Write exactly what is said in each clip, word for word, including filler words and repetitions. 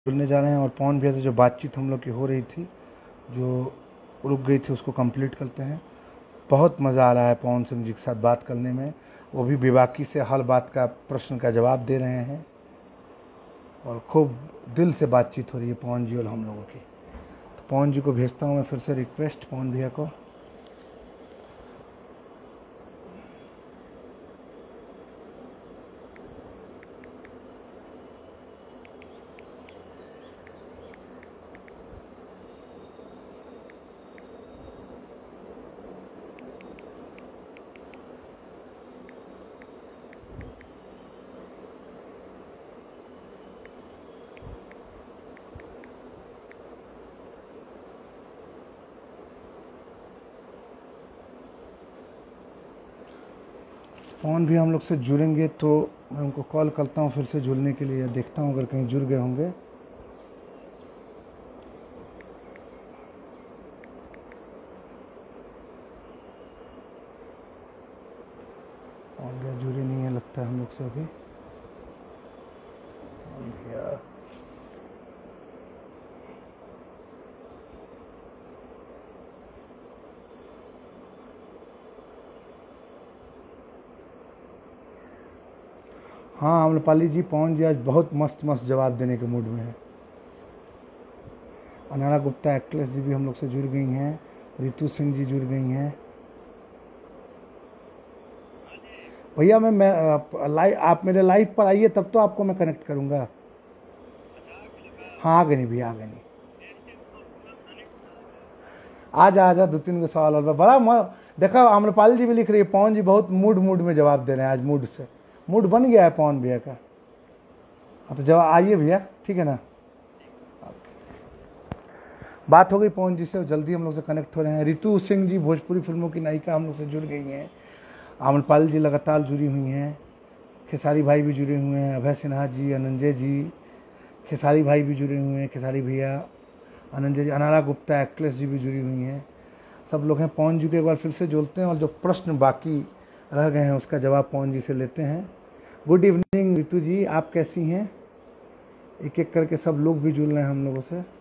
जुड़ने जा रहे हैं और पवन भैया से जो बातचीत हम लोग की हो रही थी, जो रुक गई थी, उसको कंप्लीट करते हैं। बहुत मज़ा आ रहा है पवन सिंह जी के साथ बात करने में। वो भी बेबाकी से हर बात का प्रश्न का जवाब दे रहे हैं और खूब दिल से बातचीत हो रही है पवन जी और हम लोगों की। तो पवन जी को भेजता हूँ मैं फिर से रिक्वेस्ट, पवन भैया को। पवन भी हम लोग से जुड़ेंगे तो मैं उनको कॉल करता हूँ फिर से जुड़ने के लिए, देखता हूँ अगर कहीं जुड़ गए होंगे। पवन भैया जुड़े नहीं है लगता है हम लोग से अभी। पवन भैया हाँ अम्रपाली जी, पवन जी आज बहुत मस्त मस्त जवाब देने के मूड में है। अनारा गुप्ता एक्ट्रेस जी भी हम लोग से जुड़ गई हैं, रितु सिंह जी जुड़ गई हैं। भैया मैं मैं लाइव, आप मेरे लाइव पर आइए तब तो आपको मैं कनेक्ट करूंगा। हाँ आ गए नहीं भैया, आ गए नहीं। आ जा आ जा, दो तीन को सवाल और बड़ा म... देखा अम्रपाली जी भी लिख रही है पवन जी बहुत मूड मूड में जवाब दे रहे हैं आज, मूड से मूड बन गया है पवन भैया का। हाँ तो जवाब आइए भैया, ठीक है ना। बात हो गई पवन जी से, जल्दी हम लोग से कनेक्ट हो रहे हैं। रितु सिंह जी भोजपुरी फिल्मों की नायिका हम लोग से जुड़ गई हैं। अम्रपाल जी लगातार जुड़ी हुई हैं। खेसारी भाई भी जुड़े हुए हैं, अभय सिन्हा जी, अनंजय जी, खेसारी भाई भी जुड़े हुए हैं, खेसारी भैया, अनंजय जी, अनारा गुप्ता एक्ट्रेस जी भी जुड़ी हुई हैं। सब लोग हैं। पवन जी को एक बार फिर से जोड़ते हैं और जो प्रश्न बाकी रह गए हैं उसका जवाब पवन जी से लेते हैं। गुड इवनिंग रितु जी, आप कैसी हैं? एक एक करके सब लोग भी जुड़ रहे हैं हम लोगों से।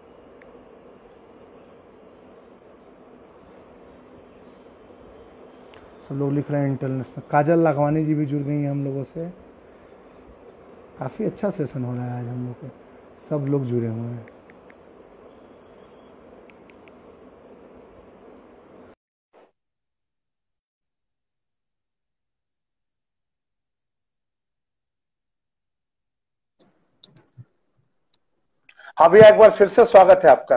सब लोग लिख रहे हैं इंटरनेशनल। काजल लाखवानी जी भी जुड़ गई हैं हम लोगों से। काफ़ी अच्छा सेशन हो रहा है आज हम लोग के, सब लोग जुड़े हुए हैं। हाँ भैया, एक बार फिर से स्वागत है आपका।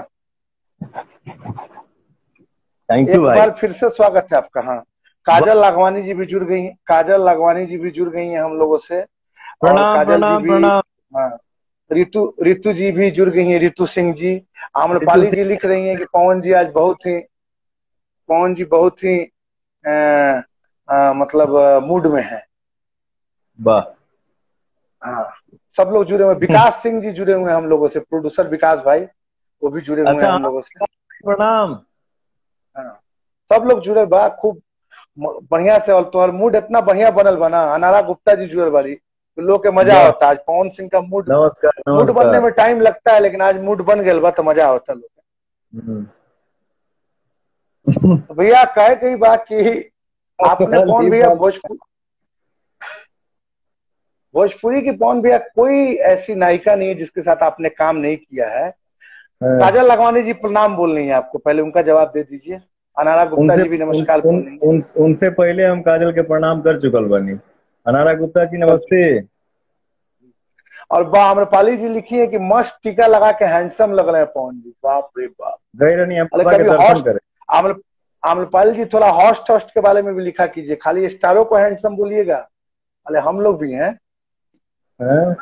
थैंक यू एक भाई। बार फिर से स्वागत है आपका। हाँ, काजल लाखवानी जी भी जुड़ गई हैं, काजल लाखवानी जी भी जुड़ गई हैं हम लोगों से। और प्रणाम काजल जी प्रणाम भी, प्रणाम। हाँ, रितु रितु जी भी जुड़ गई हैं, रितु सिंह जी। रितु आम्रपाली जी सिंह। लिख रही हैं कि पवन जी आज बहुत ही, पवन जी बहुत ही आ, आ, मतलब मूड में है। वाह। हाँ, सब लोग जुड़े हुए। विकास सिंह जी जुड़े हुए हैं हम लोगों से, प्रोड्यूसर विकास भाई, वो भी जुड़े हुए हैं अच्छा हम हाँ, लोगों से। प्रणाम। हाँ, सब लोग जुड़े बा खूब म- बढ़िया से। और तो मूड इतना बढ़िया बनल बना। अनारा गुप्ता जी जुड़ल बारी, तो लोग के मजा वाह। होता। आज पवन सिंह का मूड, नमस्कार मूड बनने नमस्कार। में टाइम लगता है, लेकिन आज मूड बन गया बा तो मजा होता लोग। हम्म। तो भैया कहे कई बात की, आपने पवन वाली भैया बात। भोजपुर भोजपुरी की पवन भैया कोई ऐसी नायिका नहीं है जिसके साथ आपने काम नहीं किया है। हाँ, काजल लखवानी जी प्रणाम बोल रही है आपको, पहले उनका जवाब दे दीजिए। अनारा गुप्ता उनसे जी भी उन, नमस्कार उन, बोल रही है। उन, उनसे पहले हम काजल के प्रणाम कर चुकल बनी। अनारा गुप्ता जी कर नमस्ते। चुके। और बा आम्रपाली जी लिखी है कि मस्त टीका लगा के हैंडसम लग रहे हैं पवन जी, बाप रे बाप। गए रहनी हम अरे बाबा के कभी दर्शन हॉस्ट, करे। आम्र आम्रपाली जी थोड़ा हॉस्ट हॉस्ट के बारे में भी लिखा कीजिए, खाली स्टारों को हैंडसम बोलिएगा। अरे हम लोग भी हैं, हाँ?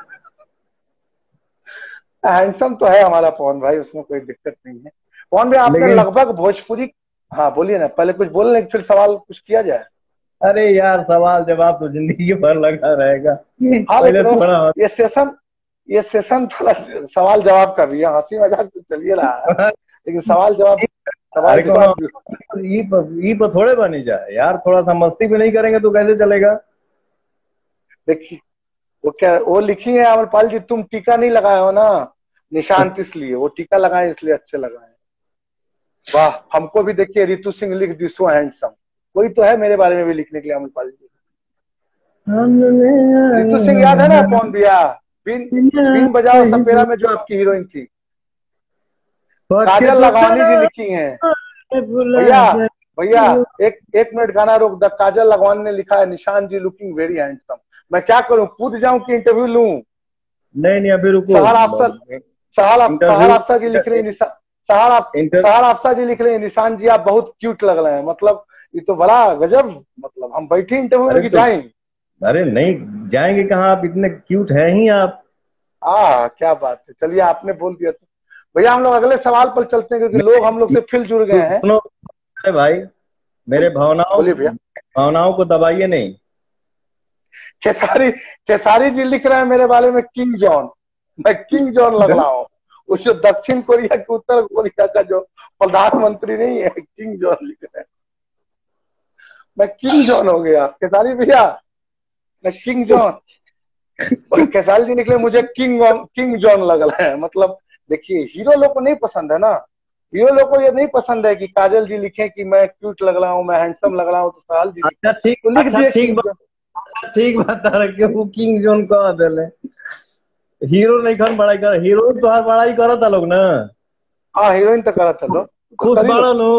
हैंडसम तो है हमारा पवन भाई, उसमें कोई दिक्कत नहीं है। पवन भाई आपने लेकिन लगभग भोजपुरी, हाँ बोलिए ना, पहले कुछ बोल लें फिर सवाल कुछ किया जाए। अरे यार, सवाल जवाब तो जिंदगी भर लगा रहेगा। हाँ पहले लेकिन वो थोड़ा ये सेशन, ये सेशन थोड़ा सवाल जवाब का भी है, हंसी मजाक तो चलिए रहा है, लेकिन सवाल जवाब, सवाल अरे कोनो जवाब भी। ई पर ई पर थोड़े बनी जाए यार, थोड़ा सा मस्ती भी नहीं करेंगे तो कैसे चलेगा। देखिए वो क्या वो लिखी है अमरपाल जी, तुम टीका नहीं लगाए हो ना, निशांत इसलिए वो टीका लगाए इसलिए अच्छे लगाए। वाह, हमको भी देखिए रितु सिंह लिख दी सो हैंडसम, कोई तो है मेरे बारे में भी लिखने के लिए अमरपाल जी। रितु सिंह याद है ना कौन भैया, बिन बिन बजाओ सपेरा में जो आपकी हीरोइन थी, काजल लगवानी जी लिखी हैं। भैया भैया एक एक मिनट गाना रोक द, काजल लगवानी ने लिखा है Nishant ji looking very handsome. मैं क्या करूं, कूद जाऊं कि इंटरव्यू लूं? नहीं नहीं अभी रुको। सहार अफसर सहार सहार अफसर जी लिख रहे हैं, सहार सहार अफसर जी लिख रहे हैं निशांत जी आप बहुत क्यूट लग रहे हैं। मतलब ये तो बड़ा गजब, मतलब हम बैठे इंटरव्यू में कि जाएं? अरे नहीं जाएंगे कहाँ, आप इतने क्यूट है ही आप। आ क्या बात है, चलिए आपने बोल दिया तो भैया हम लोग अगले सवाल पर चलते हैं क्योंकि लोग हम लोग से फिल जुड़ गए हैं। अरे भाई मेरे भावनाओं भावनाओं को दबाइए नहीं। खेसारी खेसारी जी लिख रहे हैं मेरे बारे में किंग जॉन, मैं किंग जॉन लग रहा हूँ। उस जो दक्षिण कोरिया के उत्तर कोरिया का जो प्रधानमंत्री नहीं है, किंग जॉन लिख रहे हैं, मैं किंग जॉन हो गया खेसारी भैया, मैं किंग जॉन। और खेसारी जी निकले मुझे किंग किंग जॉन लग रहा है। मतलब देखिए हीरो लोग को नहीं पसंद है ना, हीरो लोग को ये नहीं पसंद है कि काजल जी लिखे कि मैं क्यूट लग रहा हूँ, मैं हैंडसम लग रहा हूँ, तो सहाल जी अच्छा ठीक तो लिख दिए ठीक ठीक बता रहे वो किंग जॉन कहा दिले हीरो नहीं खन बड़ाई कर, हीरोइन तो हर बड़ाई करा था लोग ना। हाँ हीरोइन तो करा था लोग, खुश बाड़ा नो,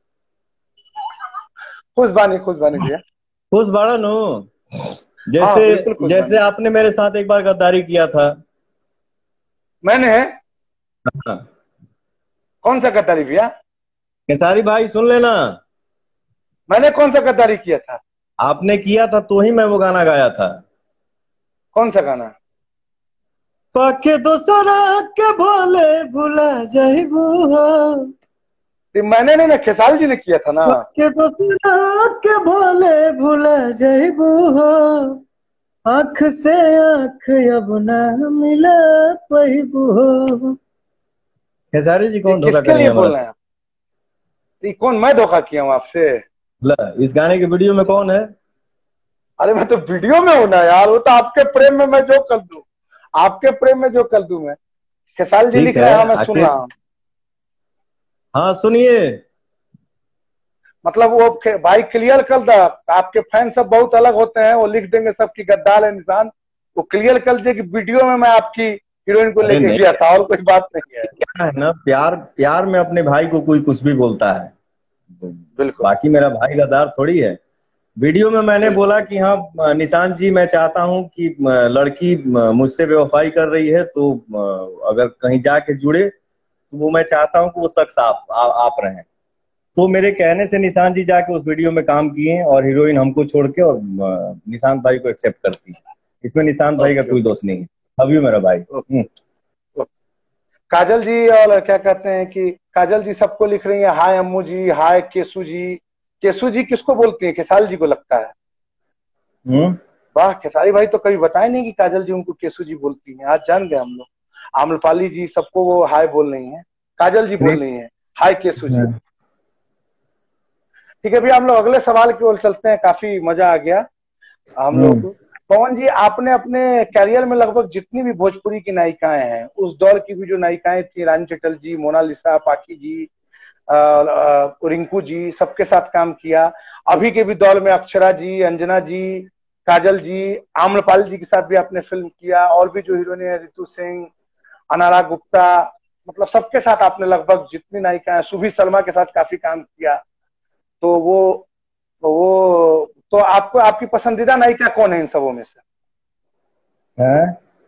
खुश बानी खुश बानी भैया, खुश बाड़ा नो। जैसे हाँ, जैसे आपने मेरे साथ एक बार गद्दारी किया था। मैंने हाँ। कौन सा गद्दारी भैया? खेसारी भाई सुन लेना, मैंने कौन सा गद्दारी किया था? आपने किया था तो ही मैं वो गाना गाया था। कौन सा गाना? पाके दोसरा के भोले भुला जाइबू, मैंने नहीं ना, खेसारी जी ने किया था ना। पाके दोसरा के भोले भुला जाइबू, आंख से आंख अब ना मिला पाइबू। खेसारी जी कौन धोखा किसके लिए बोल रहे हैं? कौन मैं धोखा किया हूँ आपसे? इस गाने के वीडियो में कौन है? अरे मैं तो वीडियो में हूं ना यार, वो तो आपके प्रेम में मैं जो कर दूं, आपके प्रेम में जो कर दूं मैं। खेसारी जी लिख रहे हैं, मैं सुन रहा हूँ। हाँ सुनिए, मतलब वो भाई क्लियर कर दे, आपके फैन सब बहुत अलग होते हैं, वो लिख देंगे सबकी गद्दार है निशान, वो क्लियर कर दे कि वीडियो में मैं आपकी हीरोइन को लेके गया था, और कोई बात नहीं है। क्या है ना, प्यार प्यार में अपने भाई को कोई कुछ भी बोलता है, बिल्कुल। बाकी मेरा भाई गद्दार थोड़ी है। वीडियो में मैंने बोला कि हाँ निशांत जी मैं चाहता हूं कि लड़की मुझसे बेवफाई कर रही है तो अगर कहीं जाके जुड़े तो वो मैं चाहता हूं कि वो शख्स आप आ, आप रहें। तो मेरे कहने से निशांत जी जाके उस वीडियो में काम किए और हीरोइन हमको छोड़ के और निशांत भाई को एक्सेप्ट करती है। इसमें निशांत भाई का कोई दोष नहीं है, अभी मेरा भाई। काजल जी और क्या कहते हैं कि काजल जी सबको लिख रही है हाय अम्मू जी, हाय केसू जी। केसू जी किसको बोलती है? खेसारी जी को लगता है। हम्म वाह, खेसारी भाई तो कभी बताए नहीं कि काजल जी उनको केसू जी बोलती हैं, आज जान गए हम लोग। आम्रपाली जी सबको वो हाय बोल रही हैं, काजल जी बोल रही हैं हाय केसू जी। ठीक है भैया, हम लोग अगले सवाल की ओर चलते हैं, काफी मजा आ गया हम लोग को। पवन जी, आपने अपने कैरियर में लगभग जितनी भी भोजपुरी की नायिकाएं हैं, उस दौर की भी जो नायिकाएं थी, रानी चटल जी, मोनालिसा, पाकी जी, आ, आ, रिंकू जी, सबके साथ काम किया। अभी के भी दौर में अक्षरा जी, अंजना जी, काजल जी, आम्रपाल जी के साथ भी आपने फिल्म किया, और भी जो हीरोइन है रितु सिंह, अनारा गुप्ता, मतलब सबके साथ आपने लगभग जितनी नायिकाएं, सुभी शर्मा के साथ काफी काम किया। तो वो वो तो आपको आपकी पसंदीदा नायिका कौन है इन सबों में से? है?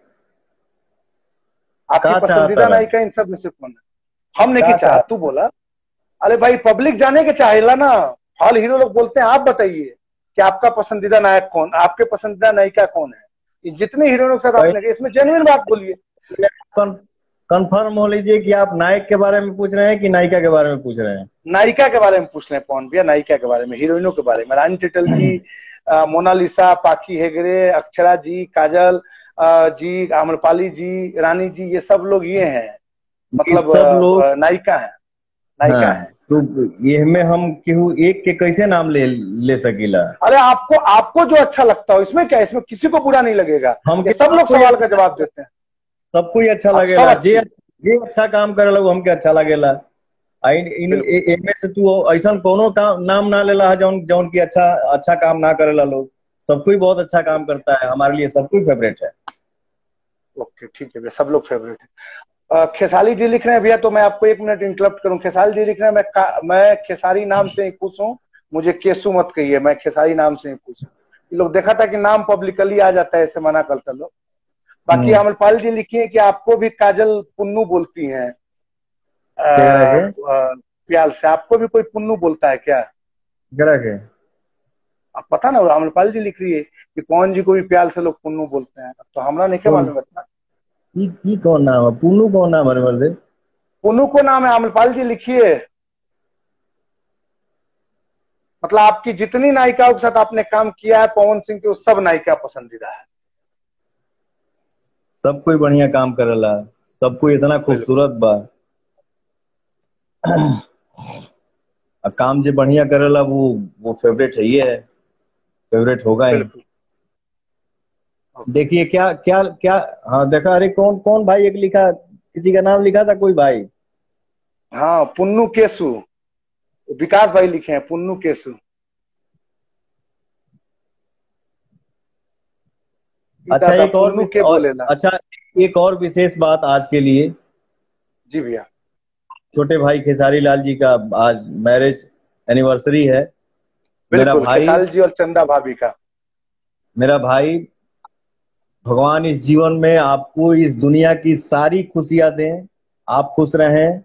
आपकी पसंदीदा नायिका इन सब में से कौन है? हमने की चाह, तू बोला। अरे भाई पब्लिक जाने के चाहेला ना, हॉल हीरो लोग बोलते हैं, आप बताइए कि आपका पसंदीदा नायक कौन, आपके पसंदीदा नायिका कौन है? जितने हीरोइनों के साथ आपने, इसमें जेन्युइन बात बोलिए। कंफर्म हो लीजिए कि आप नायक के बारे में पूछ रहे हैं कि नायिका के बारे में पूछ रहे हैं? नायिका के बारे में पूछ रहे हैं पवन भैया, नायिका के बारे में, हीरोइनों के बारे में। रानी चटल जी, मोनालिसा, पाखी हेगड़े, अक्षरा जी, काजल जी, आम्रपाली जी, रानी जी, ये सब लोग ये हैं, मतलब सब लोग नायिका है, नायिका है। तो ये में हम केहू एक के कैसे नाम ले ले सकीला? अरे आपको आपको जो अच्छा लगता हो, इसमें क्या, इसमें किसी को बुरा नहीं लगेगा, हम सब लोग सवाल का जवाब देते हैं, सबको ही अच्छा लगेगा। जे ये अच्छा काम करेला वो हमके अच्छा लागेला। आई इन बिल्कुल इनमें से तू ऐसा कोनो काम नाम ना लेला है जौन जौन की अच्छा अच्छा काम ना करेला लोग। सब कोई बहुत अच्छा काम करता है, हमारे लिए सब कोई फेवरेट है। ओके ठीक है भैया, सब लोग फेवरेट है। अ, खेसारी जी लिख रहे हैं भैया, तो मैं आपको एक मिनट इंटरप्ट करूं। खेसारी जी लिख रहे हैं, मैं का, मैं खेसारी नाम से ही खुश हूँ, मुझे केसु मत कहिए, मैं खेसारी नाम से ही खुश हूँ। ये लोग देखा था कि नाम पब्लिकली आ जाता है, ऐसे मना करता लोग। बाकी हम्म। अमरपाल जी लिखिए कि आपको भी काजल पुन्नू बोलती हैं, अ, क्या रखे? अ, प्याल से आपको भी कोई पुन्नू बोलता है क्या? क्या रखे? आप पता ना, अमरपाल जी लिख रही है कि पवन जी को भी प्याल से लोग पुन्नू बोलते हैं, तो हमरा नहीं क्या कौन? मालूम है। ई ई कौन नाम है? पुन्नू कौन नाम है मर्दे? पुन्नू को नाम है, अमरपाल जी लिखिए। मतलब आपकी जितनी नायिकाओं के साथ आपने काम किया है पवन सिंह की, वो सब नायिका पसंदीदा है। सब कोई बढ़िया काम करेला, सब कोई इतना बिल्कुल खूबसूरत बा। और काम जो बढ़िया करेला वो वो फेवरेट है, ही है, फेवरेट होगा ही। बिल्कुल। ओके। देखिए क्या क्या क्या। हाँ देखा, अरे कौन कौन भाई एक लिखा, किसी का नाम लिखा था कोई भाई। हाँ पुन्नू केसु, विकास भाई लिखे हैं पुन्नू केसु। ई अच्छा दादा एक और पुन्नू विश, के और बोलेला। अच्छा एक और विशेष बात आज के लिए। जी भैया। छोटे भाई खेसारी लाल जी का आज मैरिज एनिवर्सरी है। मेरा बिल्कुल, भाई, खेसारी जी और चंदा भाभी का। मेरा भाई, भगवान इस जीवन में आपको इस दुनिया की सारी खुशियां दें। आप खुश रहें,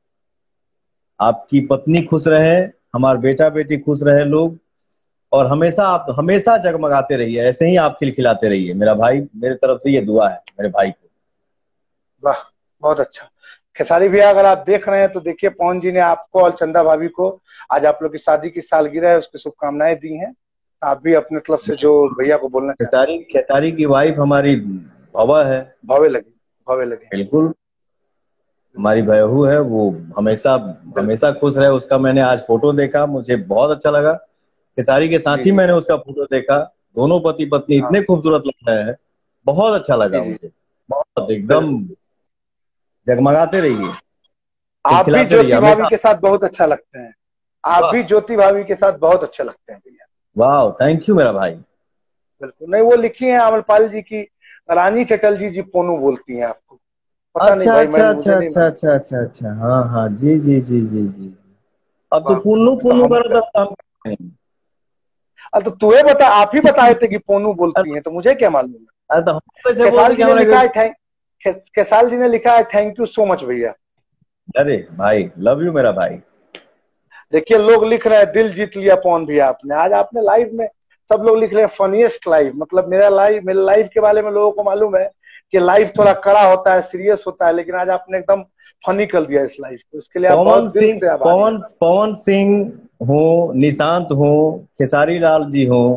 आपकी पत्नी खुश रहे, हमारे बेटा बेटी खुश रहे लोग। और हमेशा आप हमेशा जगमगाते रहिए, ऐसे ही आप खिलखिलाते रहिए मेरा भाई। मेरे तरफ से ये दुआ है मेरे भाई को। वाह, बहुत अच्छा। खेसारी भैया अगर आप देख रहे हैं तो देखिए, पवन जी ने आपको और चंदा भाभी को आज आप लोग की शादी की सालगिरह है, उसकी शुभकामनाएं दी हैं। आप भी अपने तरफ से जो भैया को बोलना चाहते खेसारी खेसारी की वाइफ हमारी भवा है। हैं, भावे लगे, भावे लगे। बिल्कुल, हमारी बहू है वो। हमेशा बिल्कुल। हमेशा खुश रहे, उसका मैंने आज फोटो देखा, मुझे बहुत अच्छा लगा। खेसारी के जी साथ ही जी। मैंने उसका फोटो देखा। दोनों पति पत्नी हाँ। इतने खूबसूरत लग रहे हैं, बहुत अच्छा जी लगा जी। मुझे। बहुत एकदम बिल्कुल। जगमगाते रहिए, आप भी खिलखिलाते रहिए ज्योति भाभी हमेशा। के साथ बहुत अच्छा लगते हैं। आप वाह, भी ज्योति भाभी के साथ बहुत अच्छे लगते हैं भैया। वाह, थैंक यू मेरा भाई। बिल्कुल। नहीं, वो लिखी है अमरपाल जी की, रानी चटर्जी जी पोनू बोलती हैं आपको। पता नहीं अच्छा भाई, मैं अच्छा अच्छा मुझे नहीं अच्छा मालूम। अच्छा अच्छा अच्छा, हाँ हाँ, जी जी जी जी जी जी। अब तो वाह, पुन्नू ये तो पुन्नू हम। करो तब काम। अरे तो तुम्हें बता, आप ही बताए थे कि पोनू बोलती हैं, तो मुझे क्या मालूम है। अरे तो हम कैसे बोल खेसाल रहे कि जी ने हमारे लिखा को- है थैंक खे- खेसाल जी ने लिखा है थैंक यू सो मच भैया। अरे भाई, लव यू मेरा भाई। देखिए लोग लिख रहे हैं दिल जीत लिया पवन भैया आपने, आज आपने लाइव में। सब लोग लिख रहे हैं फनीएस्ट लाइव, मतलब मेरा लाइव, मेरे लाइव के बारे में लोगों को मालूम है कि लाइव थोड़ा कड़ा होता है, सीरियस होता है, लेकिन आज आपने एकदम फनी कर दिया इस लाइव को, इसके लिए आप पवन बहुत दिल सिंह, से आभारी हैं। पवन पवन सिंह हो, निशांत हो, खेसारी लाल जी हो,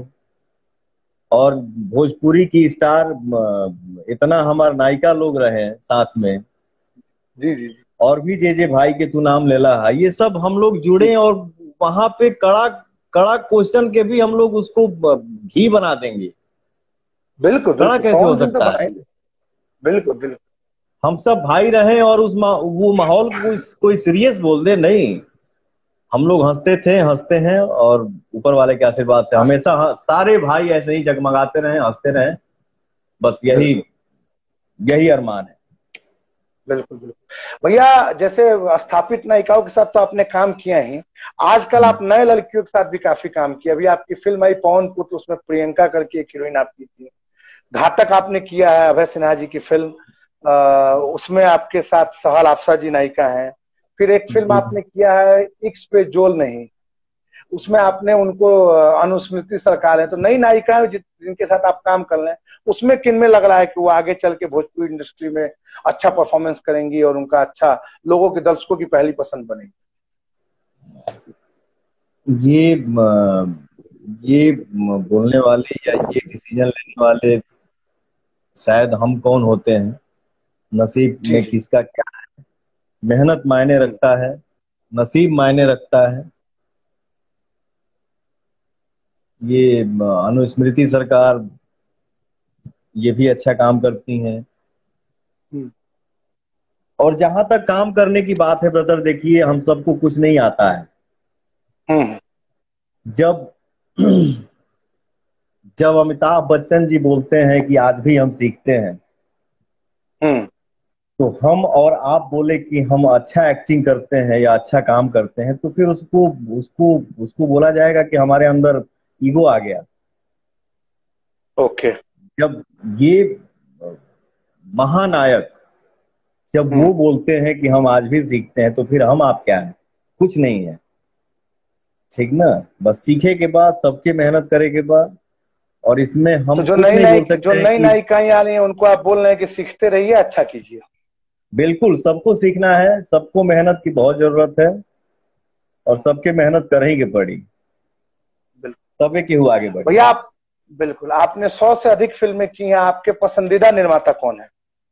और भोजपुरी की स्टार अ, इतना हमारे नायिका लोग रहे हैं साथ में। जी जी जी। और भी जे जे भाई के तू नाम लेला है, ये सब हम लोग जुड़े, जी और वहां पे कड़ा कड़ा क्वेश्चन के भी हम लोग उसको ब- घी बना देंगे। बिल्कुल कड़ा बिल्कुल, कैसे हो पवन सिंह तो सकता है? बनाएंगे। बिल्कुल बिल्कुल। हम सब भाई रहे और उस मा, वो माहौल को कोई कोई सीरियस बोल दे नहीं। हम लोग हंसते थे, हंसते हैं, और ऊपर वाले के आशीर्वाद से हाँ, हमेशा ह- सारे भाई ऐसे ही जगमगाते रहे, हंसते रहे। बस यही बिल्कुल यही अरमान है। बिल्कुल बिल्कुल भैया। जैसे स्थापित नायिकाओं के साथ तो आपने काम किया ही, आजकल आप नए लड़कियों के साथ भी काफी काम किया। अभी आपकी फिल्म आई पवन पुत्र, उसमें प्रियंका करके एक हीरोइन आपकी थी। घातक आपने किया है, अभय सिन्हा जी की फिल्म, आ, उसमें आपके साथ सहल आपसा जी नायिका हैं। फिर एक फिल्म जी आपने किया है इक्स पे जोल नहीं, उसमें आपने उनको अ, अनुस्मृति सरकार है। तो नई नायिकाएं जि- जिनके साथ आप काम कर रहे हैं, उसमें किन में लग रहा है कि वो आगे चल के भोजपुरी इंडस्ट्री में अच्छा परफॉर्मेंस करेंगी और उनका अच्छा लोगों के दर्शकों की पहली पसंद बनेगी? ये म, ये म, बोलने वाले या ये डिसीजन लेने वाले शायद हम कौन होते हैं। नसीब जी में जी। किसका क्या, मेहनत मायने हम्म। रखता है, नसीब मायने रखता है। ये म, अनुस्मृति सरकार ये भी अच्छा काम करती हैं। हम्म। और जहां तक काम करने की बात है ब्रदर, देखिए हम सबको कुछ नहीं आता है। हम्म जब जब अमिताभ बच्चन जी बोलते हैं कि आज भी हम सीखते हैं, हम्म तो हम और आप बोले कि हम अच्छा एक्टिंग करते हैं या अच्छा काम करते हैं, तो फिर उसको उसको उसको बोला जाएगा कि हमारे अंदर ईगो आ गया। ओके। जब ये महानायक जब हम्म वो बोलते हैं कि हम आज भी सीखते हैं, तो फिर हम आप क्या हैं? कुछ नहीं है। ठीक ना? बस सीखे के बाद, सबके मेहनत करे के बाद, और इसमें तो हम जो कुछ नई नहीं नई बोल जो सकते हैं नई कि नायिकाएं आ रही हैं उनको आप बोल रहे हैं कि सीखते रहिए, अच्छा कीजिए। बिल्कुल सबको सीखना है, सबको मेहनत की बहुत जरूरत है, और सबके मेहनत करही के पड़ी, बिल्कुल। तबे केहू आगे बढ़ी। भैया आप, बिल्कुल, आपने सौ से अधिक फिल्में की हैं, आपके पसंदीदा निर्माता कौन है?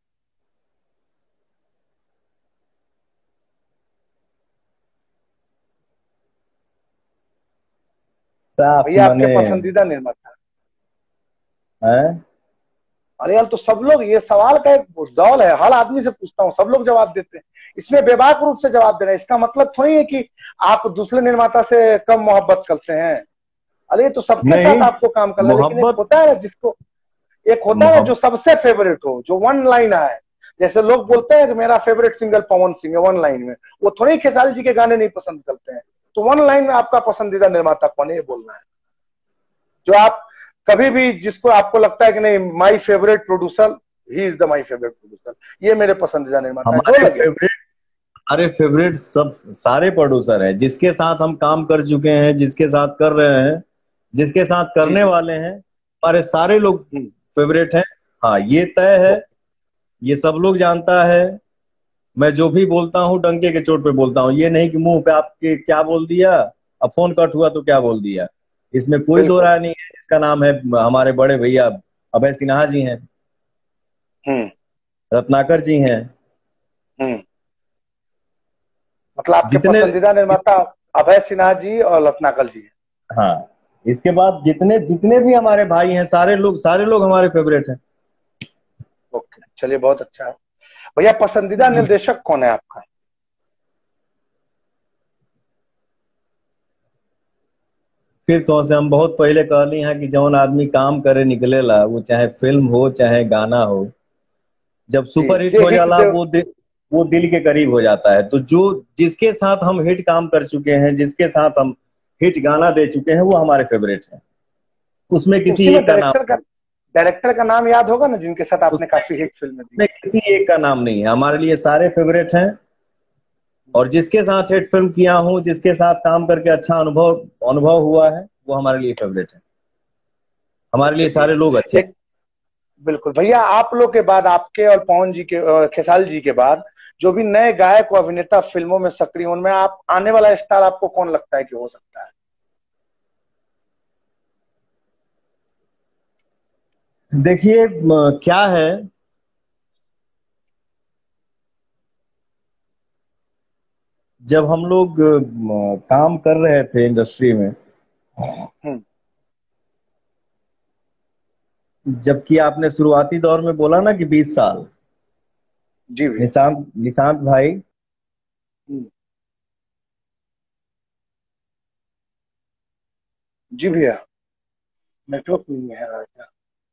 साफ भैया आपके मने पसंदीदा निर्माता। है। अरे यार, तो सब लोग, ये सवाल का एक दौल है, हर आदमी से पूछता हूँ, सब लोग जवाब देते हैं, इसमें बेबाक रूप से जवाब दे रहे हैं। इसका मतलब थोड़ी है कि आप दूसरे निर्माता से कम मोहब्बत करते हैं। अरे तो सबके साथ नहीं, आपको काम करना है, लेकिन एक मोहब्बत होता है ना जिसको, एक होता है ना जो मोहब्बत सबसे फेवरेट हो, जो वन लाइन है। जैसे लोग बोलते हैं कि मेरा फेवरेट सिंगर पवन सिंह है, वन लाइन में। वो थोड़ी खेसारी जी के गाने नहीं पसंद करते हैं। तो वन लाइन में आपका पसंदीदा निर्माता कौन है, ये बोलना है। जो आप कभी भी, जिसको आपको लगता है कि नहीं, my favourite producer, he is the my favourite producer, ये मेरे पसंदीदा निर्माता है, जो हमारे लगे। फेवरेट हमारे फेवरेट सब सारे प्रोड्यूसर हैं, जिसके साथ हम काम कर चुके हैं, जिसके साथ कर रहे हैं, जिसके साथ जी करने जी। वाले हैं, हमारे सारे लोग हम्म, फेवरेट हैं। हाँ, ये तय है, ओ, ये सब लोग जानता है। मैं जो भी बोलता हूँ डंके के चोट पे बोलता हूँ, ये नहीं कि मुंह पे आपके क्या बोल दिया, अब फोन कट हुआ तो क्या बोल दिया। इसमें कोई दो बिल्कुल। राय नहीं है। जिसका नाम है हमारे बड़े भैया अभय सिन्हा जी हैं, हम्म रत्नाकर जी हैं, हम्म मतलब आपके जितने पसंदीदा निर्माता अभय सिन्हा जी और रत्नाकर जी है। हाँ, इसके बाद जितने जितने भी हमारे भाई हैं, सारे लोग सारे लोग हमारे फेवरेट हैं। ओके, चलिए, बहुत अच्छा है। भैया पसंदीदा निर्देशक कौन है आपका? फिर कौन से, हम बहुत पहले कहली हैं कि जौन आदमी काम करे निकलेला, वो चाहे फिल्म हो चाहे गाना हो, जब जी, सुपर हिट जे हो हिट जाला, दे। वो दिल वो दिल के करीब हो जाता है। तो जो जिसके साथ हम हिट काम कर चुके हैं, जिसके साथ हम हिट गाना दे चुके हैं, वो हमारे फेवरेट हैं। उसमें तो किसी उसी में एक का नाम डायरेक्टर का डायरेक्टर का नाम याद होगा ना, जिनके साथ आपने उसमें काफी हिट किसी फिल्में दी? उसमें किसी एक का नाम नहीं है, हमारे लिए सारे फेवरेट हैं। और जिसके साथ हिट फिल्म किया हूँ, जिसके साथ काम करके अच्छा अनुभव अनुभव हुआ है, वो हमारे लिए फेवरेट है। हमारे ओके लिए भैया। सारे लोग अच्छे हैं। एक, बिल्कुल भैया, आप लोग के बाद, आपके और पवन जी के, अ, खेसारी जी के बाद जो भी नए गायक और अभिनेता फिल्मों में सक्रिय, उनमें आप आने वाला स्टार आपको कौन लगता है कि हो सकता है? देखिए म, क्या है, जब हम लोग म, काम कर रहे थे इंडस्ट्री में, हम्म जबकि आपने शुरुआती दौर में बोला ना कि बीस साल, जी भैया। निशांत निशांत भाई, हम्म, जी भैया, नेटवर्क नहीं है राजा।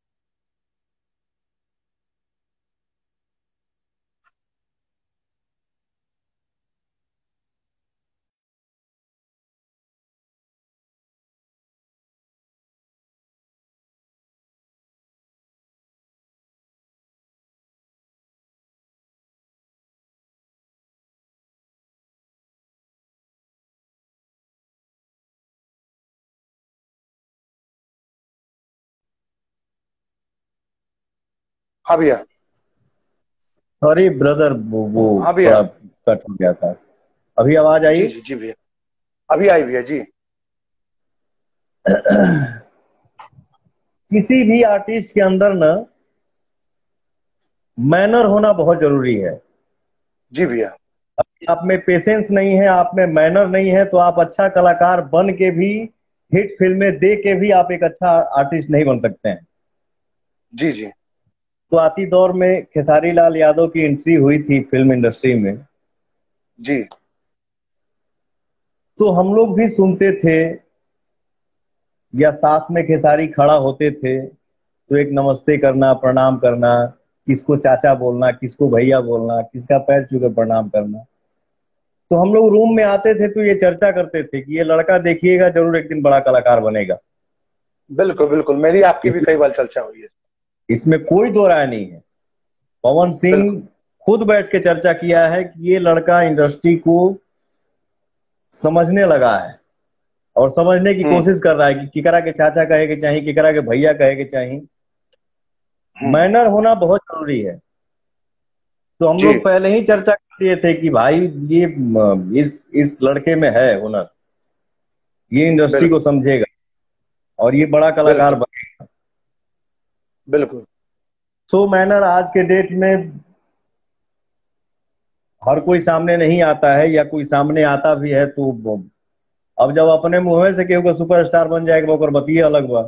हाँ भैया। सॉरी ब्रदर, वो, वो हाँ भैया। थोड़ा कट हो गया था। अभी आवाज जी आई? जी जी भैया, अभी आई भैया जी। किसी भी आर्टिस्ट के अंदर ना मैनर होना बहुत जरूरी है। जी भैया। आप में पेशेंस नहीं है, आप में मैनर नहीं है, तो आप अच्छा कलाकार बन के भी, हिट फिल्में दे के भी आप एक अच्छा आर्टिस्ट नहीं बन सकते हैं। जी जी। शुरुआती दौर में खेसारी लाल यादव की एंट्री हुई थी फिल्म इंडस्ट्री में जी, तो हम लोग भी सुनते थे या साथ में खेसारी खड़ा होते थे तो एक नमस्ते करना, प्रणाम करना, किसको चाचा बोलना, किसको भैया बोलना, किसका पैर छू के प्रणाम करना। तो हम लोग रूम में आते थे तो ये चर्चा करते थे कि ये लड़का देखिएगा जरूर एक दिन बड़ा कलाकार बनेगा। बिल्कुल बिल्कुल, मेरी आपकी भी कई बार चर्चा हुई है। इसमें कोई दो राय नहीं है। पवन सिंह खुद बैठ के चर्चा किया है कि ये लड़का इंडस्ट्री को समझने लगा है और समझने की कोशिश कर रहा है कि किकरा के चाचा कहे के चाहिए, किकरा के भैया कहे के चाहिए। मैनर होना बहुत जरूरी है। तो हम लोग पहले ही चर्चा कर दिए थे कि भाई ये इस इस लड़के में है हुनर, ये इंडस्ट्री को समझेगा और ये बड़ा कलाकार बनेगा। बिल्कुल। सो मैनर आज के डेट में हर कोई सामने नहीं आता है, या कोई सामने आता भी है तो अब जब अपने मुंह से केहू का सुपरस्टार बन जाएगा ओकर बतिये अलग बा,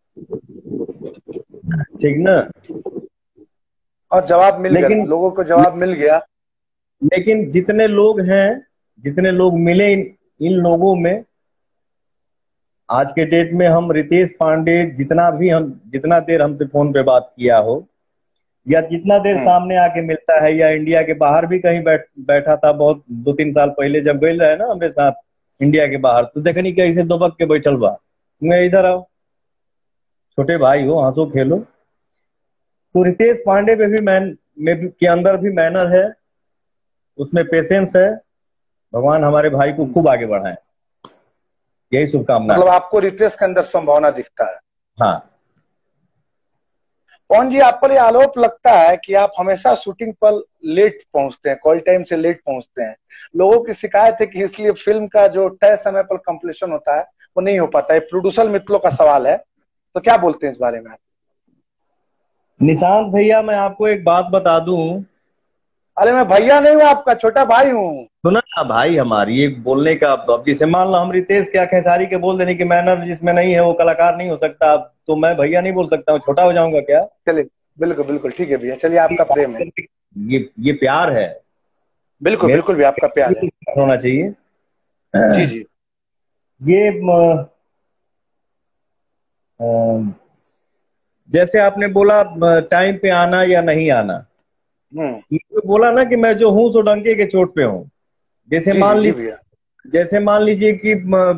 ठीक ना। और जवाब मिल गया, लोगों को जवाब मिल गया। लेकिन जितने लोग हैं, जितने लोग मिले इन, इन लोगों में आज के डेट में, हम रितेश पांडे जितना भी हम जितना देर हमसे फोन पे बात किया हो या जितना देर सामने आके मिलता है, या इंडिया के बाहर भी कहीं बैठ बैठा था, बहुत दो तीन साल पहले जब गए रहे ना हमारे साथ इंडिया के बाहर, तो देखनी कैसे दुबक के बैठल बा, मैं इधर आओ, छोटे भाई हो, हंसो खेलो। तो रितेश पांडे पे भी मैन में भी, के अंदर भी मैनर है, उसमें पेशेंस है। भगवान हमारे भाई को खूब आगे बढ़ाए, यही शुभकामना। मतलब आपको रितेश के अंदर संभावना दिखता है? हाँ। पवन जी, आप पर यह आरोप लगता है कि आप हमेशा शूटिंग पर लेट पहुंचते हैं, कॉल टाइम से लेट पहुंचते हैं। लोगों की शिकायत है कि इसलिए फिल्म का जो तय समय पर कंप्लीशन होता है वो नहीं हो पाता है। प्रोड्यूसर मित्रों का सवाल है, तो क्या बोलते हैं इस बारे में? निशांत भैया, मैं आपको एक बात बता दूं। अरे मैं भैया नहीं हूँ, आपका छोटा भाई हूँ। सुना ना भाई, हमारी एक बोलने का, अब जिसे मान लो हम रितेश क्या खेसारी के बोल देने की मैनर जिसमें नहीं है वो कलाकार नहीं हो सकता, तो मैं भैया नहीं बोल सकता हूँ, छोटा हो जाऊंगा क्या? चलिए, बिल्कुल बिल्कुल ठीक है भैया, चलिए, आपका प्रेम है, ये ये प्यार है। बिल्कुल बिल्कुल भी आपका प्यार है, होना चाहिए। जी जी। ये जैसे आपने बोला टाइम पे आना या नहीं आना, तो बोला ना कि मैं जो हूं सो डंके के चोट पे हूं। जैसे मान लीजिए जैसे मान लीजिए कि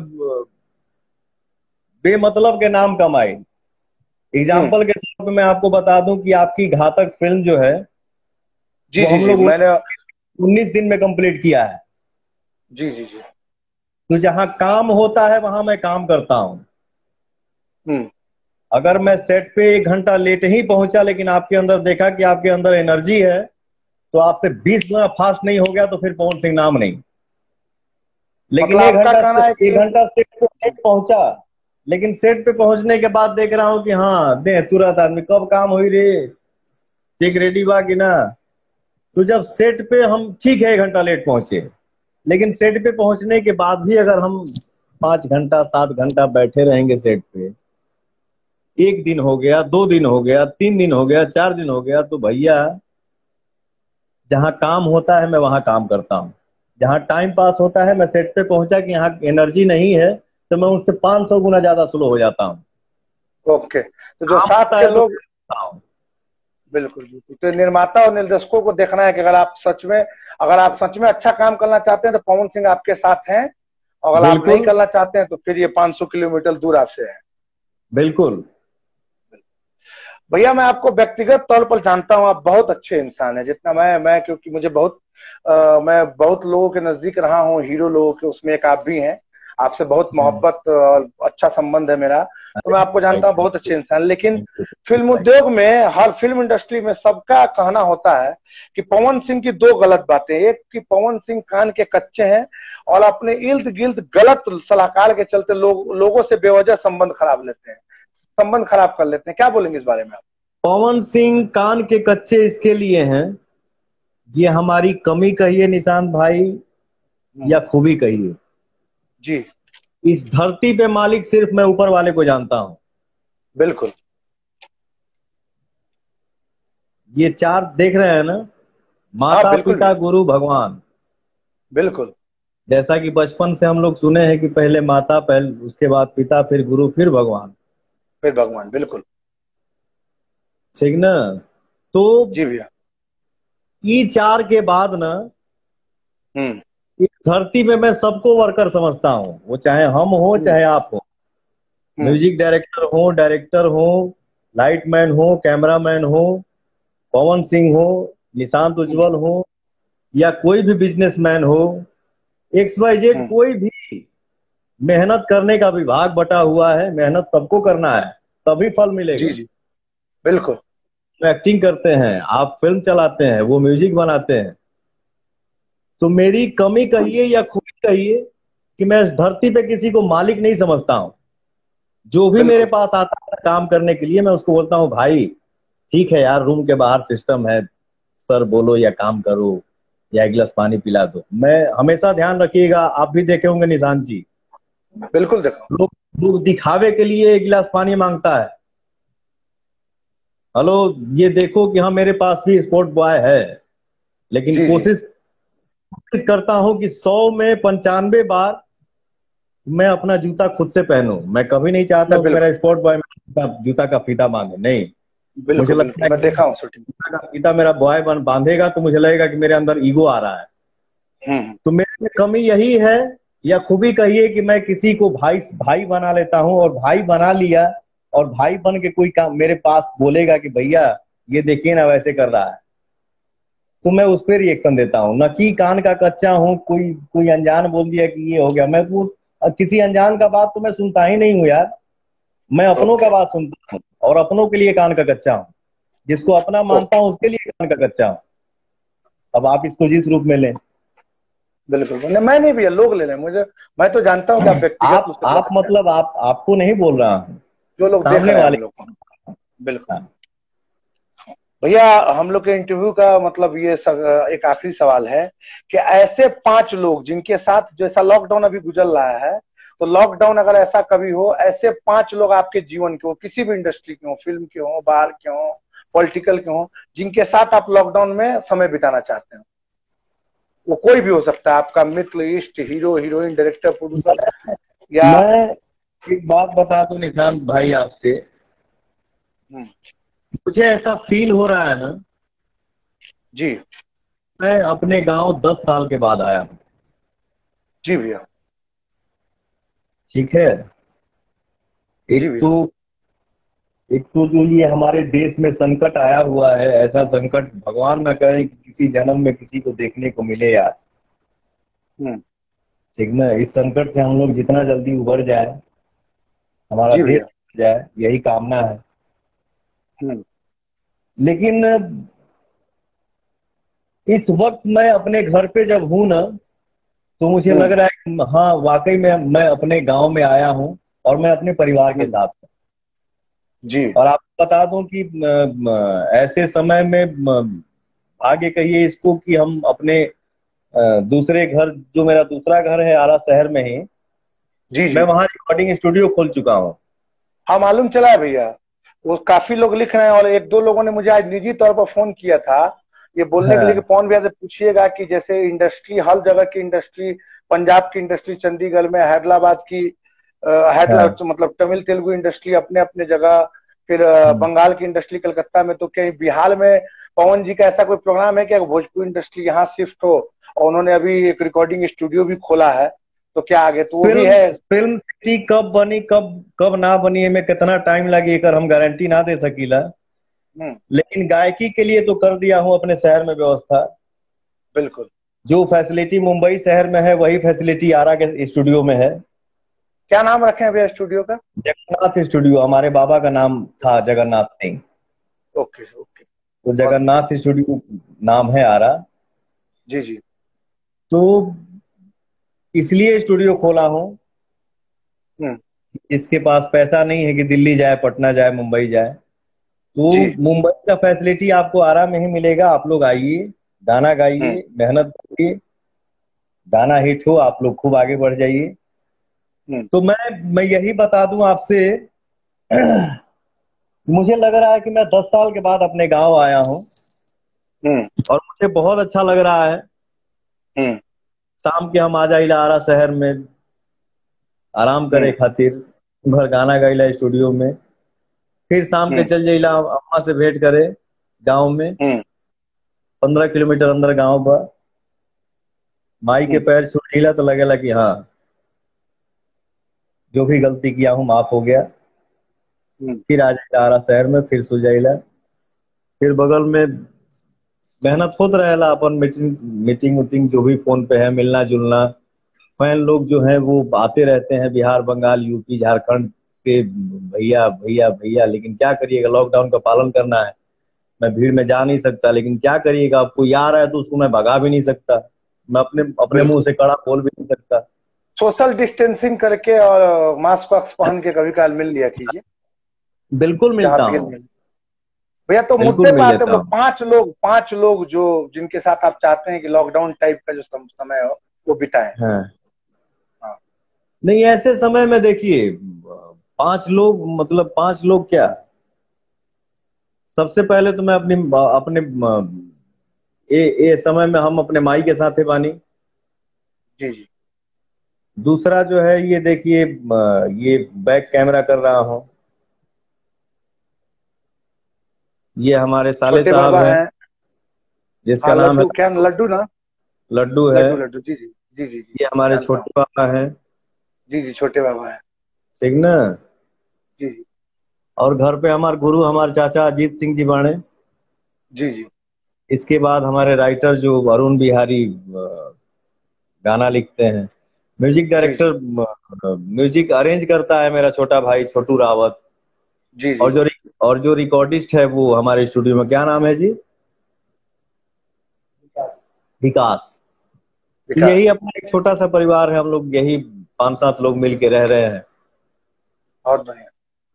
बेमतलब के नाम कमाए, एग्जाम्पल के तौर पे मैं आपको बता दूं कि आपकी घातक फिल्म जो है जी जी जी, मैंने उन्नीस दिन में कंप्लीट किया है। जी जी जी। तो जहां काम होता है वहां मैं काम करता हूं। अगर मैं सेट पे एक घंटा लेट ही पहुंचा लेकिन आपके अंदर देखा कि आपके अंदर एनर्जी है, तो आपसे बीस गुना फास्ट नहीं हो गया तो फिर पवन सिंह नाम नहीं। लेकिन एक घंटा एक घंटा सेट पे लेट पहुंचा, लेकिन सेट पे पहुंचने के बाद देख रहा हूं कि हाँ दे तुरंत आदमी कब काम हुई रे, चेक रेडी बा कि ना। तो जब सेट पे हम ठीक है एक घंटा लेट पहुंचे, लेकिन सेट पे पहुंचने के बाद भी अगर हम पांच घंटा सात घंटा बैठे रहेंगे सेट पे, एक दिन हो गया, दो दिन हो गया, तीन दिन हो गया, चार दिन हो गया, तो भैया जहां काम होता है मैं वहां काम करता हूं, जहां टाइम पास होता है मैं सेट पे पहुंचा कि यहाँ एनर्जी नहीं है तो मैं उनसे पांच सौ गुना ज्यादा स्लो हो जाता हूं। ओके, तो जो साथ के लोग, बिल्कुल बिल्कुल, तो निर्माता और निर्देशकों को देखना है कि अगर आप सच में अगर आप सच में अच्छा काम करना चाहते हैं तो पवन सिंह आपके साथ हैं, और अगर आप नहीं करना चाहते हैं तो फिर ये पांच सौ किलोमीटर दूर आपसे है। बिल्कुल भैया, मैं आपको व्यक्तिगत तौर पर जानता हूँ, आप बहुत अच्छे इंसान हैं। जितना मैं मैं क्योंकि मुझे बहुत आ, मैं बहुत लोगों के नजदीक रहा हूँ, हीरो लोगों के, उसमें एक आप भी हैं। आपसे बहुत मोहब्बत और अच्छा संबंध है मेरा, तो मैं आपको जानता हूँ, बहुत अच्छे इंसान। लेकिन फिल्म उद्योग में, हर फिल्म इंडस्ट्री में सबका कहना होता है कि पवन सिंह की दो गलत बातें, एक कि पवन सिंह कान के कच्चे हैं और अपने इर्द गिर्द गलत सलाहकार के चलते लोग लोगों से बेवजह संबंध खराब लेते हैं संबंध खराब कर लेते हैं। क्या बोलेंगे इस बारे में आप? पवन सिंह कान के कच्चे इसके लिए हैं, ये हमारी कमी कहिए निशांत भाई या खूबी कहिए जी, इस धरती पे मालिक सिर्फ मैं ऊपर वाले को जानता हूं। बिल्कुल। ये चार देख रहे हैं ना, माता हाँ, बिल्कुल पिता भी, गुरु भगवान। बिल्कुल। जैसा कि बचपन से हम लोग सुने हैं कि पहले माता, पहले उसके बाद पिता, फिर गुरु, फिर भगवान। फिर भगवान, बिल्कुल। ठीक ना। तो जी भैया। ये चार के बाद ना, हम्म। इस धरती पे मैं सबको वर्कर समझता हूँ, वो चाहे हम हो हम्म। चाहे आप हो। हम्म। म्यूजिक डायरेक्टर हो, डायरेक्टर हो, लाइटमैन हो, कैमरामैन हो, पवन सिंह हो, निशांत हम्म। उज्जवल हो, या कोई भी बिजनेसमैन हो, एक्स वाई जेड हम्म। कोई भी, मेहनत करने का विभाग बटा हुआ है। मेहनत सबको करना है, तभी फल मिलेगा। जी जी, बिल्कुल। वो एक्टिंग करते हैं, आप फिल्म चलाते हैं, वो म्यूजिक बनाते हैं। तो मेरी कमी कहिए या खूबी कहिए कि मैं इस धरती पे किसी को मालिक नहीं समझता हूँ। जो भी मेरे बिल्कुल। पास आता है काम करने के लिए, मैं उसको बोलता हूँ भाई ठीक है यार, रूम के बाहर सिस्टम है, सर बोलो या काम करो या एक गिलास पानी पिला दो। मैं हमेशा, ध्यान रखिएगा, आप भी देखे होंगे निशांत जी, बिल्कुल देखो। लोग लोग दिखावे के लिए एक गिलास पानी मांगता है। हेलो, ये देखो कि हाँ मेरे पास भी स्पोर्ट बॉय है, लेकिन जी जी। कोशिश कोशिश करता हूं कि सौ में पंचानवे बार मैं अपना जूता खुद से पहनूं। मैं कभी नहीं चाहता मैं हूं कि बिल्कुल, मेरा स्पोर्ट बॉय मेरा जूता का फीता मांगे, नहीं। मुझे बिल्कुल लगता बिल्कुल है मैं कि देखा हूँ शूटिंग। जूता का फीता मेरा बॉय बन बांधेगा तो मुझे लगेगा कि मेरे अंदर ईगो आ रहा है। हम्म। तो मेरे में कमी यही है, या खूबी कहिए, कि मैं किसी को भाई भाई बना लेता हूं, और भाई बना लिया, और भाई बन के कोई काम मेरे पास बोलेगा कि भैया ये देखिए ना वैसे कर रहा है, तो मैं उस पर रिएक्शन देता हूँ। न कि कान का कच्चा हूँ, कोई कोई अनजान बोल दिया कि ये हो गया, मैं वो किसी अनजान का बात तो मैं सुनता ही नहीं हूँ यार। मैं अपनों का ओके। बात सुनता हूँ, और अपनों के लिए कान का कच्चा हूँ। जिसको अपना मानता ओके। हूँ उसके लिए कान का कच्चा हूँ। अब आप इसको जिस रूप में लें। बिल्कुल, मैंने मैं नहीं भैया, लोग ले लें मुझे। मैं तो जानता हूँ कि आप व्यक्तिगत आप उससे बहुत आप अच्छे हैं। मतलब आप आपको नहीं बोल रहा हूँ, जो लोग देख सामने रहे हैं वाले। हम लोग को। बिल्कुल। भैया, हम लोग के इंटरव्यू का मतलब ये सब, एक आखिरी सवाल है कि ऐसे पांच लोग जिनके साथ जैसा लॉकडाउन अभी गुजर रहा है, तो लॉकडाउन अगर ऐसा कभी हो, ऐसे पांच लोग आपके जीवन के हो, किसी भी इंडस्ट्री के हो, फिल्म के हो, बाहर के हो, पॉलिटिकल के हो, जिनके साथ आप लॉकडाउन में समय बिताना चाहते हैं। वो कोई भी हो सकता है, आपका मित्र, इष्ट, हीरो, हीरोइन, डायरेक्टर, प्रोड्यूसर, या मैं एक बात बता दूं निशांत भाई आपसे, हम्म, मुझे ऐसा फील हो रहा है ना, जी मैं अपने गांव दस साल के बाद आया हूँ। जी भैया। ठीक है। जी एक भैया। तो एक तो जो ये हमारे देश में संकट आया हुआ है, ऐसा संकट भगवान न करे कि किसी जन्म में किसी को देखने को मिले यार। हम्म। ठीक ना, इस संकट से हम लोग जितना जल्दी उबर जाए, हमारा जी देश भैया। उबर जाए, यही कामना है। हम्म। लेकिन इस वक्त मैं अपने घर पे जब हूं ना, तो मुझे लग हम्म। रहा है कि हाँ वाकई में मैं अपने गांव में आया हूं, और मैं अपने परिवार के हम्म। साथ हूं। जी। और आपको बता दूं कि अ, अ, ऐसे समय में अ, भाग्य कहिए इसको कि हम अपने अ, दूसरे घर, जो मेरा दूसरा घर है आरा शहर में ही, जी मैं जी। वहां रिकॉर्डिंग स्टूडियो खोल चुका हूँ। हाँ, मालूम चला है भैया। वो काफी लोग लिख रहे हैं, और एक दो लोगों ने मुझे आज निजी तौर पर फोन किया था, ये बोलने के लिए कि हाँ पवन भैया से पूछिएगा कि जैसे इंडस्ट्री, हर जगह की इंडस्ट्री, पंजाब की इंडस्ट्री चंडीगढ़ में, हैदराबाद की अ, हैदराबाद हाँ। तो मतलब तमिल तेलुगु इंडस्ट्री अपने अपने जगह, फिर अ, हम्म। बंगाल की इंडस्ट्री कलकत्ता में, तो कहीं बिहार में पवन जी का ऐसा कोई प्रोग्राम है क्या कि भोजपुरी इंडस्ट्री यहाँ शिफ्ट हो? और उन्होंने अभी एक रिकॉर्डिंग स्टूडियो भी खोला है, तो क्या आगे तो वो भी फिल्म है? फिल्म सिटी कब बनी, कब कब ना बनी, में कितना टाइम लगे एकर हम गारंटी ना दे सकीला। हम्म। लेकिन गायकी के लिए तो कर दिया हूँ अपने शहर में व्यवस्था। बिल्कुल। जो फैसिलिटी मुंबई शहर में है वही फैसिलिटी आरा के स्टूडियो में है। क्या नाम रखे हैं भैया स्टूडियो का? जगन्नाथ स्टूडियो, हमारे बाबा का नाम था जगन्नाथ सिंह। Okay okay. तो बहुत बढ़िया। जगन्नाथ स्टूडियो नाम है आरा। जी जी। तो इसलिए स्टूडियो खोला हूँ। हम्म। इसके पास पैसा नहीं है कि दिल्ली जाए, पटना जाए, मुंबई जाए। तो जी। मुंबई का फैसिलिटी आपको आरा में ही मिलेगा। आप लोग आइए, गाना हम्म। गाइए, मेहनत करिए, गाना हिट हो, आप लोग खूब आगे बढ़ जाइए। हम्म। तो मैं मैं यही बता दूं आपसे, मुझे लग रहा है कि मैं दस साल के बाद अपने गांव आया हूं। और मुझे बहुत अच्छा लग रहा है। शाम के हम आ जाइला आरा शहर में आराम करे खातिर, भर गाना गाइला स्टूडियो में, फिर शाम के चल जाइला अम्मा से भेंट करे गांव में, पंद्रह किलोमीटर अंदर गांव पर माई के पैर छू लीला तो लगेला कि हाँ जो भी गलती किया हूँ माफ हो गया। फिर आ जाइला आरा शहर में, फिर सो जाइला, फिर बगल में मेहनत होत रहेला अपन मीटिंग मीटिंग उटिंग जो भी फोन पे है, मिलना जुलना। फैन लोग जो है वो आते रहते हैं बिहार, बंगाल, यूपी, झारखंड से, भैया भैया भैया, लेकिन क्या करिएगा, लॉकडाउन का पालन करना है। मैं भीड़ में जा नहीं सकता, लेकिन क्या करिएगा, अब कोई आ रहा है तो उसको मैं भगा भी नहीं सकता, मैं अपने अपने मुंह से कड़ा बोल भी नहीं सकता। सोशल डिस्टेंसिंग करके और मास्क वास्क पहन के कभी काल मिल लिया कीजिए। बिल्कुल मिलता हूँ भैया। तो मुद्दे पे आते हैं, पांच लोग पांच लोग जो जिनके साथ आप चाहते हैं कि लॉकडाउन टाइप का जो समय हो वो बिताएं। हाँ। हाँ। नहीं, ऐसे समय में देखिए पांच लोग, मतलब पांच लोग क्या, सबसे पहले तो मैं अपनी अपने ए, ए समय में हम अपने माई के साथ है बानी। जी जी। दूसरा जो है ये देखिए, ये बैक कैमरा कर रहा हूं, ये हमारे साले साहब हैं है, जिसका नाम है क्या लड्डू ना लड्डू है। लड्डू लड्डू जी जी जी जी जी। ये हमारे छोटे बाबा हैं। जी जी, छोटे बाबा हैं। ठीक ना। जी जी। और घर पे हमारे गुरु हमारे चाचा अजीत सिंह जी बाणे। जी जी। इसके बाद हमारे राइटर जो अरुण बिहारी गाना लिखते हैं, म्यूजिक डायरेक्टर, म्यूजिक अरेंज करता है मेरा छोटा भाई छोटू रावत। जी जी। और जो और जो रिकॉर्डिस्ट है वो हमारे स्टूडियो में, क्या नाम है जी? विकास। यही अपना एक छोटा सा परिवार है, हम लोग यही पांच सात लोग मिल के रह रहे हैं। बहुत बढ़िया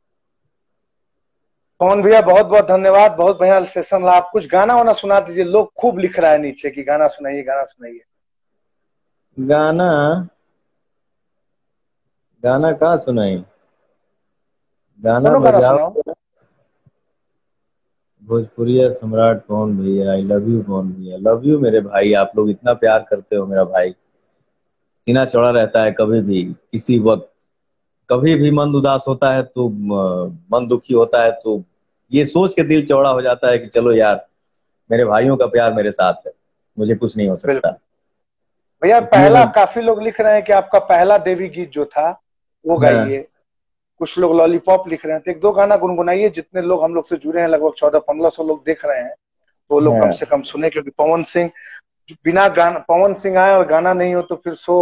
पवन भैया, बहुत बहुत धन्यवाद, बहुत बढ़िया सेशन रहा। आप कुछ गाना वाना सुना दीजिए, लोग खूब लिख रहा है नीचे कि गाना सुनाइए गाना सुनाइए। गाना गाना कहाँ सुनाई? गाना बजाओ। भोजपुरिया सम्राट पवन भैया, आई लव यू पवन भैया, लव यू मेरे भाई, आप लोग इतना प्यार करते हो मेरा भाई। सीना चौड़ा रहता है, कभी भी किसी वक्त कभी भी मन उदास होता है तो, मन दुखी होता है तो ये सोच के दिल चौड़ा हो जाता है कि चलो यार मेरे भाइयों का प्यार मेरे साथ है, मुझे कुछ नहीं हो सकता। भैया पहला काफी लोग लिख रहे हैं कि आपका पहला देवी गीत जो था वो गाइए। कुछ लोग लॉलीपॉप लिख रहे हैं, तो एक दो गाना गुनगुनाइए। जितने लोग हम लोग से जुड़े हैं, लगभग चौदह पंद्रह सौ लोग देख रहे हैं, तो वो लोग कम से कम सुने, क्योंकि पवन सिंह बिना गाना, पवन सिंह आए और गाना नहीं हो तो फिर सो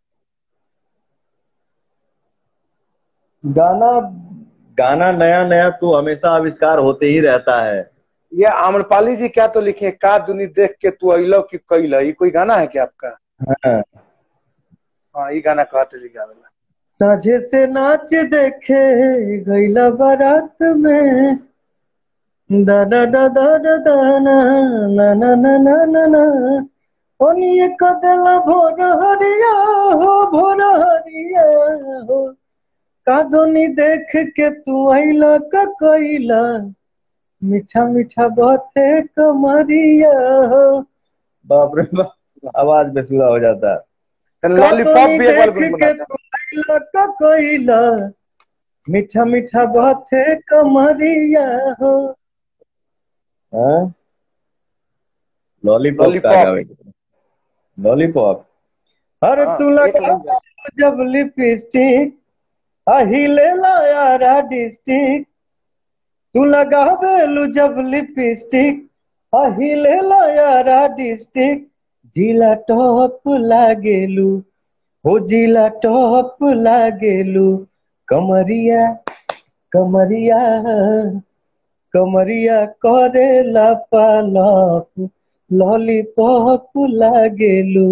गाना गाना नया नया तो हमेशा आविष्कार होते ही रहता है। ये आम्रपाली जी क्या तो लिखे, का दुनी देख के तू अइलो कि कैला, ये कोई गाना है क्या आपका? हाँ, हाँ ये गाना कहते जी गावेला। साझे से नाच देखे गईला बारात में, दा दा दा दा दा दा ना ना ना ना ना ना ना, ओनिए कदला भोर हरिया हो, भोर हरिया हो, कादोनी देख के तू आइला का कोइला, मीठा मीठा बाते कमरिया हो। बाप रे बाप, आवाज बेसुरा हो जाता है। लॉलीपॉप भी एक बार गुनगुना तू आइला का कोइला, मीठा मीठा बाते कमरिया हो। हाँ, लॉलीपॉप का गावे, लॉलीपॉप। अरे तू लगा जब लिपस्टिक अहिले लाया डिस्टिक, तू लगावेलू जब लिपस्टिक अहिले लाया डिस्टिक, जिला टॉप लागेलू हो, जिला टॉप लागेलू, कमरिया कमरिया कमरिया करे लापालाप, लॉलीपॉप लागेलू।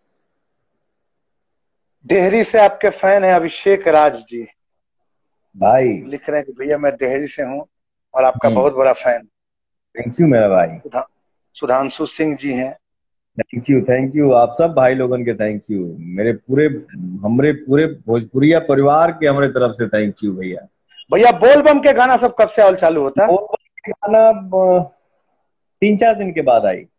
डेहरी से आपके फैन है अभिषेक राज जी भाई, लिख रहे हैं कि भैया मैं डेहरी से हूँ और आपका बहुत बड़ा फैन। थैंक यू मेरा भाई। सुधांशु सिंह जी हैं। थैंक यू थैंक यू, आप सब भाई लोगन के थैंक यू, मेरे पूरे हमरे पूरे भोजपुरिया परिवार के हमारे तरफ से थैंक यू भैया। भैया बोलबम के गाना सब कब से और चालू होता है? बोलबम के गाना तीन चार दिन के बाद आई।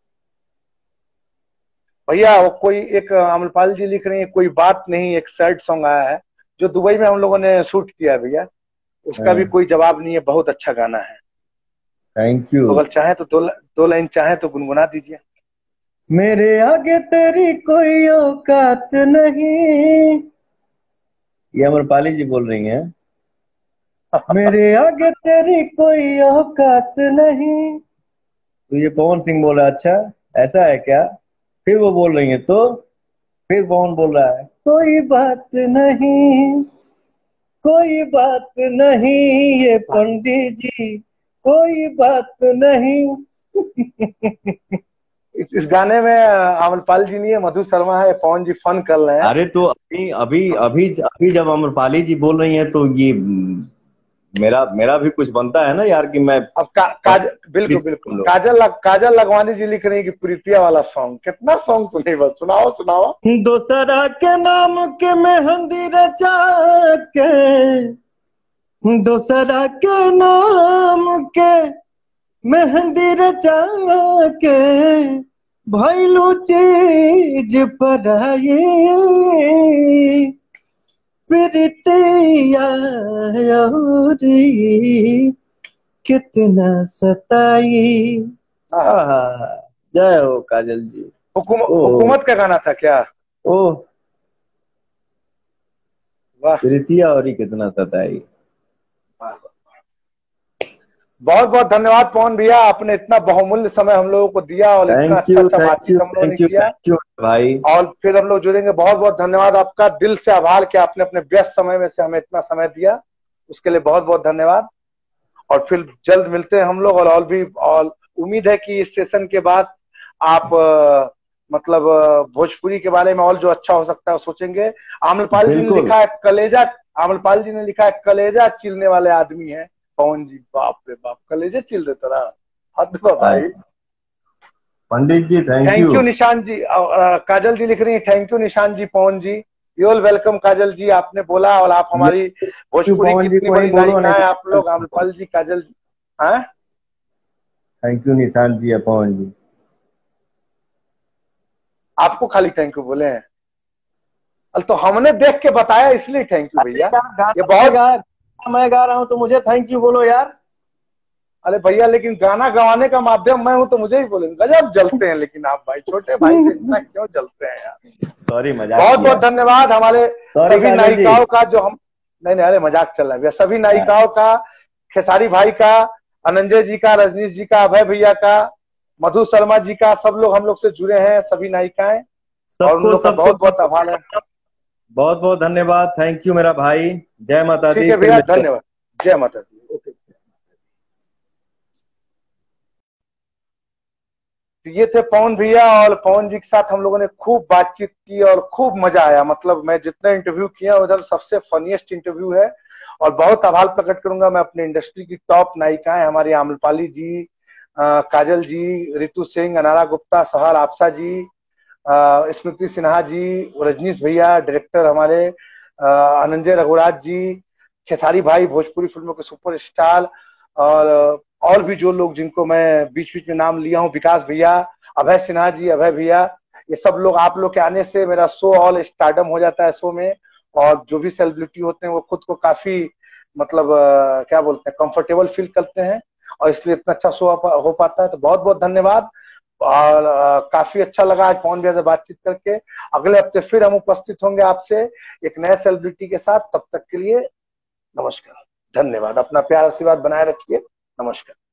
भैया वो कोई एक अमरपाल जी लिख रही है, कोई बात नहीं, एक सैड सॉन्ग आया है जो दुबई में हम लोगों ने शूट किया है भैया, उसका भी कोई जवाब नहीं है, बहुत अच्छा गाना है। Thank you. तो अगर चाहे तो दो दो लाइन चाहे तो गुनगुना दीजिए। मेरे आगे तेरी कोई औकात नहीं, ये अमरपाली जी बोल रही हैं। मेरे आगे तेरी कोई औकात नहीं, तो ये पवन सिंह बोल रहा है। अच्छा ऐसा है क्या? फिर वो बोल रही है, तो फिर पवन बोल रहा है कोई बात नहीं, कोई बात नहीं ये पंडित जी, कोई बात नहीं। इस, इस गाने में अमरपाल जी नहीं है, मधु शर्मा है, पवन जी फन कर रहे हैं। अरे तो अभी अभी अभी अभी जब अमरपाली जी बोल रही हैं तो ये मेरा मेरा भी कुछ बनता है ना यार, कि मैं अब का, काज, बिल्कुल बिल्कुल काजल लग, काजल लखवानी जी लिख रही है कि प्रीतिया वाला सॉन्ग, कितना सॉन्ग सुने, बस सुनाओ सुनाओ। दोसरा के नाम के मेहंदी रचा के, दोसरा के नाम के मेहंदी रचा के, भइलू चीज पराई, प्रीतिया कितना सताई। जय हो काजल जी। हुकूमत हुकूमत का गाना था क्या? ओह वाह, प्रीतिया और ही कितना सताई। बहुत बहुत धन्यवाद पवन भैया, आपने इतना बहुमूल्य समय हम लोगों को दिया और इतना अच्छा अच्छा बातचीत हम लोगों ने किया भाई। और फिर हम लोग जुड़ेंगे। बहुत बहुत धन्यवाद आपका, दिल से आभार कि आपने अपने व्यस्त समय में से हमें इतना समय दिया, उसके लिए बहुत बहुत धन्यवाद। और फिर जल्द मिलते हैं हम लोग, और, और भी और उम्मीद है कि इस सेशन के बाद आप आ, मतलब भोजपुरी के बारे में और जो अच्छा हो सकता है वो सोचेंगे। आम्रपाल जी ने लिखा है कलेजा, आम्रपाल जी ने लिखा है कलेजा चिलने वाले आदमी है पवन जी, बाप रे बाप, कलेजे चिल देता रहा, हद भाई। Pandit ji thank you. Thank you Nishan ji. काजल जी लिख रही है thank you Nishan ji, Pawan ji you all welcome. Kajal ji आपने बोला, और आप हमारी भोजपुरी की इतनी बड़ी नायिका है आप लोग, आम्रपाल जी, काजल जी। हाँ थैंक यू निशान जी, पवन जी आपको खाली थैंक यू बोले हैं, तो हमने देख के बताया इसलिए थैंक यू भैया। ये बहुत मैं गा रहा हूँ तो मुझे थैंक यू बोलो यार। अरे भैया लेकिन गाना गवाने का माध्यम मैं हूं तो मुझे ही बोलेंगे। गजब जलते हैं लेकिन आप भाई, छोटे भाई से इतना क्यों जलते हैं यार? सॉरी मजाक। बहुत बहुत धन्यवाद हमारे सभी नायिकाओं का जो हम, नहीं नहीं अरे मजाक चल रहा है, सभी नायिकाओं का, खेसारी भाई का, अनंजय जी का, रजनीश जी का, अभय भैया का, मधु शर्मा जी का, सब लोग हम लोग से जुड़े हैं, सभी नायिकाएं, और उन लोग का बहुत बहुत आभार है। बहुत बहुत धन्यवाद, थैंक यू मेरा भाई। जय माता दी। ठीक है भैया, धन्यवाद, जय माता दी। ओके, ये थे पवन भैया, और पवन जी के साथ हम लोगों ने खूब बातचीत की और खूब मजा आया। मतलब मैं जितना इंटरव्यू किया उधर सबसे फनीएस्ट इंटरव्यू है, और बहुत आभार प्रकट करूंगा मैं अपने इंडस्ट्री की टॉप नायिकाएं, हमारी आम्रपाली जी, आ, काजल जी, रितु सिंह, अनारा गुप्ता, सहर आपसा जी, स्मृति सिन्हा जी, रजनीश भैया डायरेक्टर हमारे, अनंजय रघुराज जी, खेसारी भाई भोजपुरी फिल्मों के सुपरस्टार, और और भी जो लोग जिनको मैं बीच बीच में नाम लिया हूँ, विकास भैया, अभय सिन्हा जी, अभय भैया, ये सब लोग, आप लोग के आने से मेरा शो ऑल स्टारडम हो जाता है शो में, और जो भी सेलिब्रिटी होते हैं वो खुद को काफी मतलब आ, क्या बोलते हैं, कंफर्टेबल फील करते हैं, और इसलिए इतना अच्छा शो हो पाता है। तो बहुत बहुत धन्यवाद, और आ, काफी अच्छा लगा आज पवन भैया से बातचीत करके। अगले हफ्ते फिर हम उपस्थित होंगे आपसे एक नए सेलिब्रिटी के साथ, तब तक के लिए नमस्कार, धन्यवाद, अपना प्यार आशीर्वाद बनाए रखिए, नमस्कार।